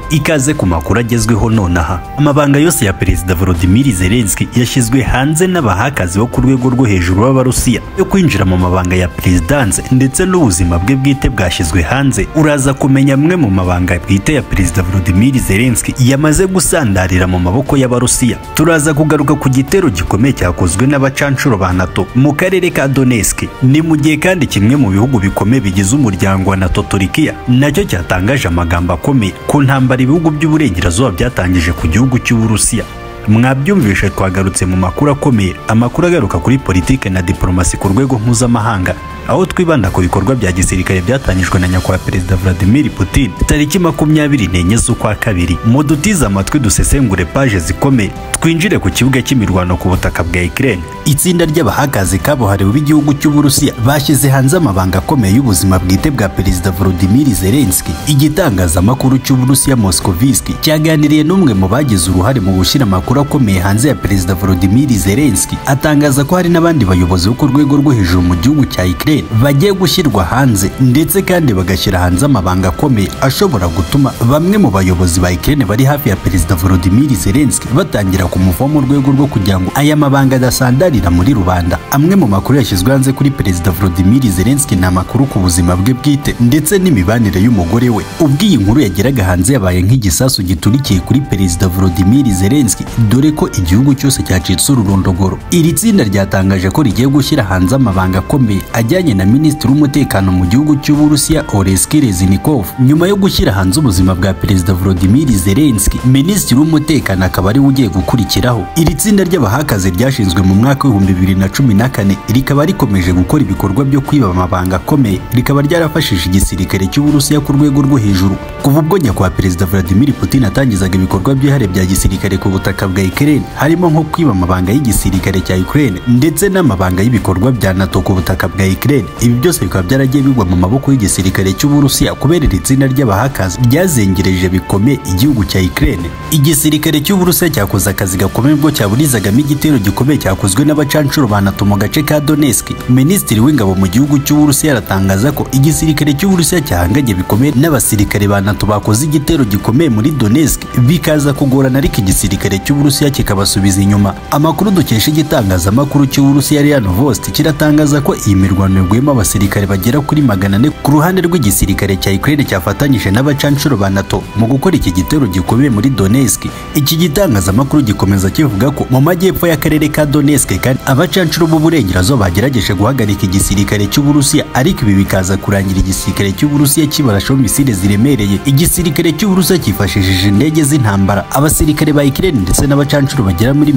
ikaze ku makuru agezweho nonaha. Amabanga yose ya Perezida Volodymyr Zelensky yashyizwe hanze n'abahakazi bo ku rwego rwo hejuru b'Abarusiya yo kwinjira mu mabanga ya Presidence ndetse n'ubuzima bwe bwite bwashyizwe hanze. Uraza kumenya amwe mu mabanga bwite ya Perezida Volodymyr Zelensky yamaze gusandarira mu maboko y'Abarusiya. Turaza kugaruka ku gitero gikomeye cyakozwe n'abacanshuro ba NATO mu karere ka Donetsk. Ni mu gihe kandi kimwe mu bihugu bikomeye bigize umuryango wa NATO Turkiya nacyo cyatangaje amagambo akomeye ku ntambara ibihugu by'uburengerazuba byatangije ku gihugu cy'Uburusiya. Mwabyumvishe twagarutse mu makuru akomeye, amakuru agaruka kuri politike na diplomasi ku rwego mpuzamahanga, aho twibanda ku bikorwa bya gisirikare byatangijwe na nyakubahwa Perezida Vladimir Putin tariki 24 z'ukwa kabiri. Mudutize amatwi dusesengure paje zikomeye, twinjire ku kibuga cy'imirwano ku butaka bwa Ukraine. Itsinda ry'abahagaze kabuhariwe b'igihugu cy'Uburusiya bashyize hanze amabanga akomeye y'ubuzima bwite bwa Perezida Volodymyr Zelensky. Igitangazamakuru cy'Uburusiya Moskovski cyaganiriye n'umwe mu bagize uruhare mu gushyira amakuru akomeye hanze ya Perezida Volodymyr Zelensky, atangaza ko hari n'abandi bayobozi bo ku rwego rwo hejuru mu gihugu cya Ukraine bagiye gushyirwa hanze, ndetse kandi bagashyira hanze amabanga akomeye ashobora gutuma bamwe mu bayobozi ba Ukraine bari hafi ya Perezida Volodymyr Zelensky batangira kumuvaho mu rwego rwo kugira ngo aya mabanga adasandarira muri rubanda. Amwe mu makuru yashyizwe hanze kuri Perezida Volodymyr Zelensky ni amakuru ku buzima bwe bwite ndetse n'imibanire y'umugore we. Ubwo iyi nkuru yageraga hanze yabaye nk'igisasu giturikiye kuri Perezida Volodymyr Zelensky, dore ko igihugu cyose cyacitse ururondogoro. Iri tsinda ryatangaje ko rigiye gushyira hanze amabanga akomeye ajyanye na Minisitiri w'Umutekano mu gihugu cy'Uburusiya Oleksiy nyuma yo gushyira hanze ubuzima bwa Perezida Volodymyr Zelensky. Minisitiri w'Umutekano akaba ari ugiye gukurikiraho. Iri tsinda ry'abahakazi ryashinzwe mu mwaka wa 2014 rikaba rikomeje gukora ibikorwa byo kwiba amabanga akomeye, rikaba ryarafashije igisirikare cy'Uburusiya ku rwego rwo hejuru kuva ubwo nyakubahwa Perezida Vladimir Putin atangizaga ibikorwa byihariye bya gisirikare ku butaka bwa Ukraine, harimo nko kwiba amabanga y'igisirikare cya Ukraine ndetse n'amabanga y'ibikorwa bya NATO ku butaka bwa Ukraine. Ibi byose bikaba byaragiye bigwa mu maboko y'igisirikare cy'Uburusiya kubera iri tsinda ry'abahakazi ryazengereje bikomeye igihugu cya Ukraine. Igisirikare cy'Uburusiya cyakoze akazi gakomeye bwo cyaburizagamo igitero gikomeye cyakozwe n'abacanshuro ba NATO mu gace ka Donetsk. Minisitiri w'ingabo mu gihugu cy'Uburusiya aratangaza ko igisirikare cy'Uburusiya cyahanganye bikomeye n'abasirikare ba NATO bakoze igitero gikomeye muri Donetsk, bikaza kugorana ariko igisirikare cy'Uburusiya kikabasubiza inyuma. Amakuru dukesha igitangazamakuru cy'Uburusiya RIA Novosti kiratangaza ko iyi mirwano iguyemo abasirikare bagera kuri 400 ku ruhande rw'igisirikare cya Ukraine cyafatanyije n'abacanshuro ba NATO mu gukora iki gitero gikomeye muri Donetsk. Iki gitangazamakuru gikomeza kivuga ko mu majyepfo y'akarere ka Donetsk kandi abacanshuro b'uburengerazuba bagerageje guhagarika igisirikare cy'Uburusiya, ariko ibi bikaza kurangira igisirikare cy'Uburusiya kibarashaho misile ziremereye. Igisirikare cy'Uburusiya cyifashishije indege z'intambara, abasirikare ba Ukraine ndetse n'abacanshuro bagera muri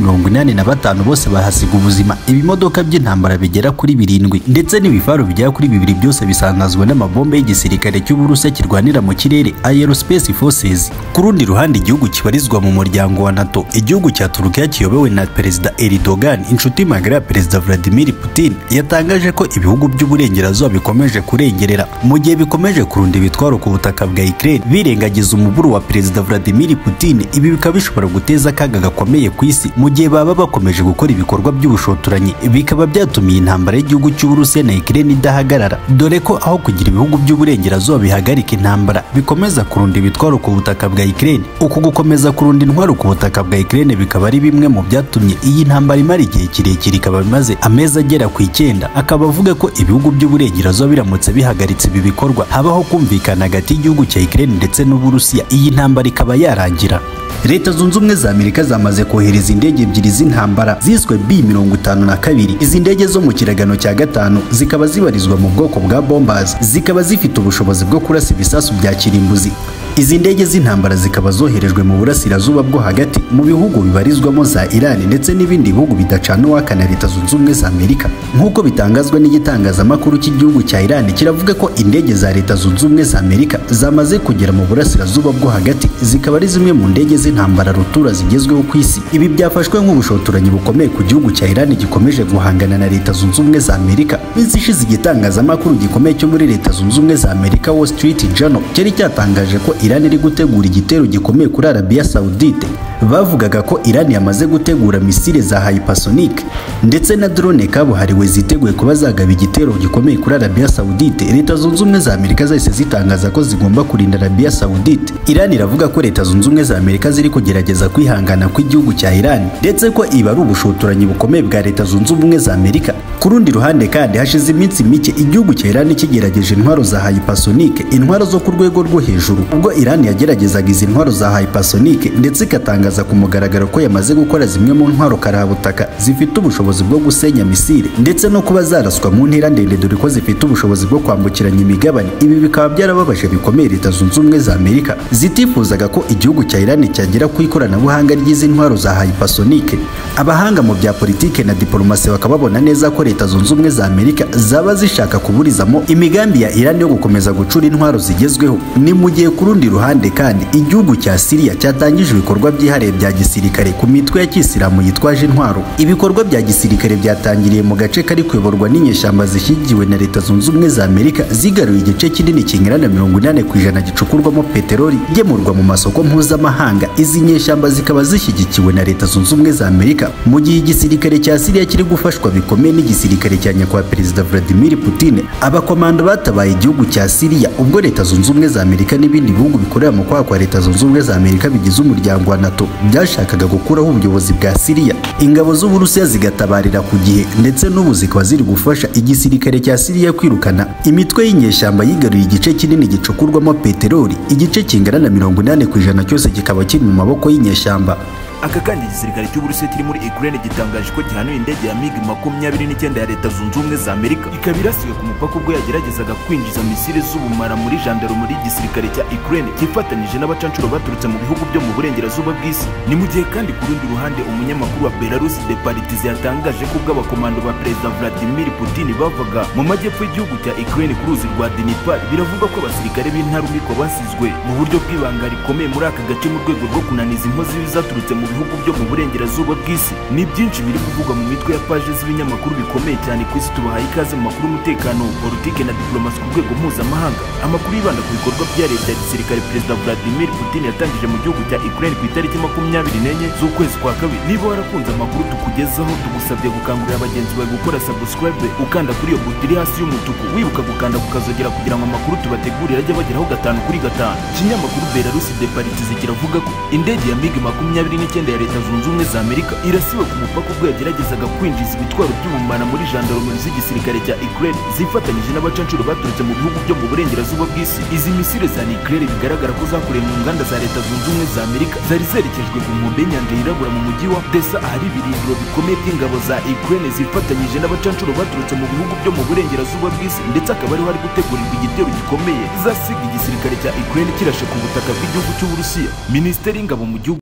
85 bose bahasiga ubuzima. Ibimodoka by'intambara bigera kuri 7 ndetse n'ibifaru bigera kuri 2 byose bisangazwa n'amabombe y'igisirikare cy'Uburusiya kirwanira mu kirere Aerospace Forces. Ku rundi ruhande igihugu kibarizwa mu muryango wa NATO, igihugu cya Turukiya kiyobowe na Perezida Erdogan, inshuti magara ya Perezida Vladimir Putin, yatangaje ko ibihugu by'uburengerazuba bikomeje kurengerera mu gihe bikomeje kurunda ibitwaro ku butaka bwa Ukraine birengagiza umuburu wa Perezida Vladimir Putin. Ibi bikaba bishobora guteza akaga gakomeye ku isi mu gihe baba bakomeje gukora ibikorwa by'ubushotoranyi, bikaba byatumiye intambara y'igihugu cy'Uburusiya na Ukraine idahagarara, dore ko aho kugira ibihugu by'uburengerazuba bihagarika intambara bikomeza kurunda ibitwaro ku butaka bwa Ukraine. Uku gukomeza kurunda intwaro ku butaka bwa Ukraine bikaba ari bimwe mu byatumye iyi ntambara imara igihe kirekire, ikaba bimaze amezi agera ku 9. Akaba avuga ko ibihugu by'uburengerazuba biramutse bihagaritse ibi bikorwa habaho kumvikana hagati y'igihugu cya Ukraine ndetse n'Uburusiya, iyi ntambara ikaba yarangira. Leta Zunze Ubumwe za Amerika zamaze kohereza indege ebyiri z'intambara ziswe B-52. Izi ndege zo mu kiragano cya 5 zikaba zibarizwa mu bwoko bwa bombers, zikaba zifite ubushobozi bwo kurasa ibisasu bya kirimbuzi. Izi ndege z'intambara zikaba zoherejwe mu burasirazuba bwo hagati mu bihugu bibarizwamo za Iran ndetse n'ibindi bihugu bidacana uwaka na Leta Zunze Ubumwe za Amerika. Nk'uko bitangazwa n'igitangazamakuru cy'igihugu cya Iran, kiravuga ko indege za Leta Zunze Ubumwe za Amerika zamaze kugera mu burasirazuba bwo hagati, zikaba ari zimwe mu ndege z'intambara rutura zigezweho ku isi. Ibi byafashwe nk'ubushotoranyi bukomeye ku gihugu cya Iran gikomeje guhangana na Leta Zunze Ubumwe za Amerika. Minsi ishize igitangazamakuru gikomeye cyo muri Leta Zunze Ubumwe za Amerika Wall Street Journal cyari cyatangaje ko Iran iri gutegura igitero gikomeye kuri Arabia Saudite. bavugaga ko Iran yamaze gutegura misile za hypersonic ndetse na drone kabuhariwe ziteguye kuba zagaba igitero gikomeye kuri Arabia Saudite. Leta Zunze Ubumwe za Amerika zahise zitangaza ko zigomba kurinda Arabia Saudite. Iran iravuga ko Leta Zunze Ubumwe za Amerika ziri kugerageza kwihangana kw'igihugu cya Iran ndetse ko iba ari ubushotoranyi bukomeye bwa Leta Zunze Ubumwe za Amerika. Ku rundi ruhande kandi hashize iminsi mike igihugu cya Iran kigerageje intwaro za hypersonic, intwaro zo ku rwego rwo hejuru, ubwo Iran yageragezaga izi intwaro za hypersonic ndetse ikatangaza ku mugaragaro ko yamaze gukora zimwe mu ntwaro karahabutaka zifite ubushobozi bwo gusenya misile ndetse no kuba zaraswa mu ntera ndende, dore ko zifite ubushobozi bwo kwambukiranya imigabane. Ibi bikaba byarababaje bikomeye Leta Zunze Ubumwe za Amerika zitifuzaga ko igihugu cya Iran cyagera ku ikoranabuhanga ry'izi ntwaro za hypersonic. Abahanga mu bya politike na diplomasi bakababona neza ko Leta Zunze Ubumwe za Amerika zaba zishaka kuburizamo imigambi ya Iran yo gukomeza gucura intwaro zigezweho. Ni mu gihe ku rundi ruhande kandi igihugu cya Syria cyatangije ibikorwa byihariye bya gisirikare ku mitwe ya Kisilamu yitwaje intwaro. Ibikorwa bya gisirikare byatangiriye mu gace kari kuyoborwa n'inyeshyamba zishyigikiwe na Leta Zunze Ubumwe za Amerika zigaruye igice kinini kingana na 80% gicukurwamo peteroli gemurwa mu masoko mpuzamahanga. Izi nyeshyamba zikaba zishyigikiwe na Leta Zunze Ubumwe za Amerika, mu gihe igisirikare cya Syria kiri gufashwa bikomeye n'igisirikare cya nyakubahwa Perezida Vladimir Putin. Abakomando batabaye igihugu cya Syria ubwo Leta Zunze Ubumwe za Amerika n'ibindi bihugu bikorera mu kwaha kwa Leta Zunze Ubumwe za Amerika bigize umuryango wa NATO byashakaga gukuraho ubuyobozi bwa Syria. Ingabo z'Uburusiya zigatabarira ku gihe ndetse n'ubu zikaba ziri gufasha igisirikare cya Syria kwirukana imitwe y'inyeshyamba yigaruye igice kinini gicukurwamo peteroli. Igice kingana na 80% cyose kikaba kiri mu maboko y'inyeshyamba. Aka kandi igisirikare cy'Uburusiya kiri muri Ukraine gitangaje ko gihanuye indege ya MiG-29 ya Leta Zunze Ubumwe za Amerika ikaba irasiwe ku mupaka ubwo yageragezaga kwinjiza misile z'ubumara muri gendarmerie y'igisirikare cya Ukraine cyifatanyije n'abacancuro baturutse mu bihugu byo mu burengerazuba bw'isi. Ni mu gihe kandi ku rundi ruhande umunyamakuru wa Belarus de Politiki yatangaje ko ubw'abakomando ba Perezida Vladimir Putin bavaga mu majyepfo y'igihugu cya Ukraine ku ruzi rwa Dnipro. Biravuga ko abasirikare b'intarumikwa basizwe mu buryo bw'ibanga rikomeye muri aka gace mu rwego rwo kunaniza inkozi zaturutse mu bihugu byo mu burengerazuba bw'isi. Ni byinshi biri kuvugwa mu mitwe ya paje z'ibinyamakuru bikomeye cyane ku isi. Tubahaye ikaze mu makuru y'umutekano, politike na diplomasi ku rwego mpuzamahanga. Amakuru yibanda ku bikorwa bya leta ya gisirikare Perezida Vladimir Putin yatangije mu gihugu cya Ukraine ku itariki 24 z'ukwezi kwa kabiri. Niba warakunze amakuru tukugezaho, tugusabye gukangurira abagenzi bawe gukora subscribe ukanda kuri iyo buto iri hasi y'umutuku, wibuka gukanda kukazogera kugira ngo amakuru tubategurira ajye bageraho 5/5. Ikinyamakuru Belarus de Politiki kiravuga ko indege ya MiG-29 ya Leta Zunze Ubumwe za Amerika irasiwe ku mupaka ubwo yageragezaga kwinjiza ibitwaro by'ubumara muri gendarmerie z'igisirikare cya Ukraine zifatanyije n'abacancuro baturutse mu bihugu byo mu burengerazuba bw'isi. Izi misile za nucleaire bigaragara ko zakorewe mu nganda za Leta Zunze Ubumwe za Amerika zari zerekejwe ku nkombe y'inyanja yirabura mu mujyi wa Odessa, ahari ibirindiro bikomeye by'ingabo za Ukraine zifatanyije n'abacancuro baturutse mu bihugu byo mu burengerazuba bw'isi, ndetse akaba ariho hari gutegurirwa igitero gikomeye zasiga igisirikare cya Ukraine kirashe ku butaka bw'igihugu cy'Uburusiya. Minisiteri y'ingabo mu gihugu